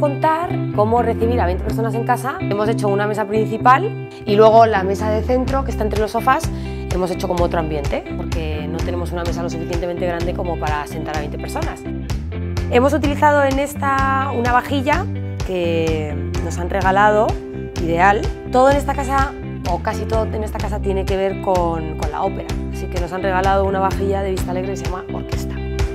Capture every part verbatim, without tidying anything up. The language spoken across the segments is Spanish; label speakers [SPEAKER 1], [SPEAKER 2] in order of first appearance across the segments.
[SPEAKER 1] contar cómo recibir a veinte personas en casa. Hemos hecho una mesa principal y luego la mesa de centro, que está entre los sofás, hemos hecho como otro ambiente, porque no tenemos una mesa lo suficientemente grande como para sentar a veinte personas. Hemos utilizado en esta una vajilla que nos han regalado, ideal. Todo en esta casa, o casi todo en esta casa, tiene que ver con, con la ópera. Así que nos han regalado una vajilla de Vista Alegre que se llama Orquesta.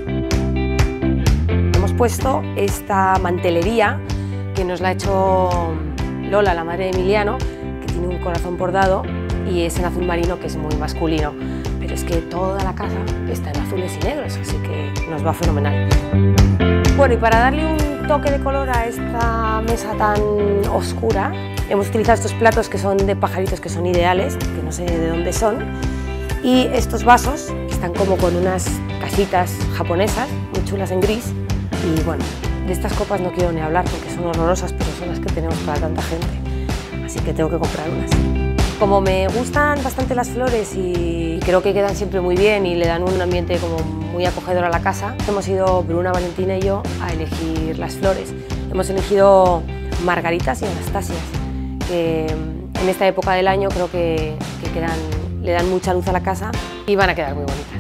[SPEAKER 1] Hemos puesto esta mantelería que nos la ha hecho Lola, la madre de Emiliano, que tiene un corazón bordado y es en azul marino, que es muy masculino. Pero es que toda la casa está en azules y negros, así que nos va fenomenal. Bueno, y para darle un toque de color a esta mesa tan oscura, hemos utilizado estos platos que son de pajaritos, que son ideales, que no sé de dónde son, y estos vasos que están como con unas casitas japonesas, muy chulas en gris. Y bueno, de estas copas no quiero ni hablar porque son horrorosas, pero son las que tenemos para tanta gente, así que tengo que comprar unas. Como me gustan bastante las flores y creo que quedan siempre muy bien y le dan un ambiente como muy acogedor a la casa, hemos ido Bruna, Valentina y yo a elegir las flores. Hemos elegido margaritas y anastasias, que en esta época del año creo que, que quedan, le dan mucha luz a la casa y van a quedar muy bonitas.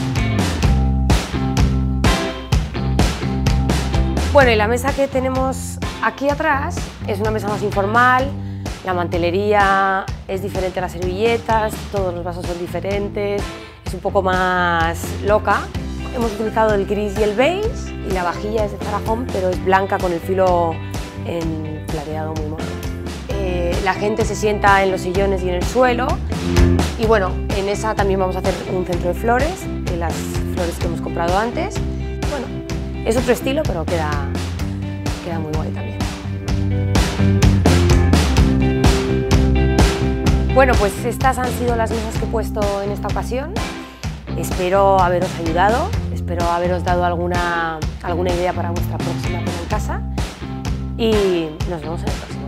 [SPEAKER 1] Bueno, y la mesa que tenemos aquí atrás es una mesa más informal. La mantelería es diferente a las servilletas, todos los vasos son diferentes, es un poco más loca. Hemos utilizado el gris y el beige y la vajilla es de Zara Home, pero es blanca con el filo en plateado muy mono. Eh, la gente se sienta en los sillones y en el suelo y bueno, en esa también vamos a hacer un centro de flores, de las flores que hemos comprado antes. Bueno, es otro estilo, pero queda, queda muy guay también. Bueno, pues estas han sido las mesas que he puesto en esta ocasión. Espero haberos ayudado, espero haberos dado alguna, alguna idea para vuestra próxima cena en casa y nos vemos en el próximo.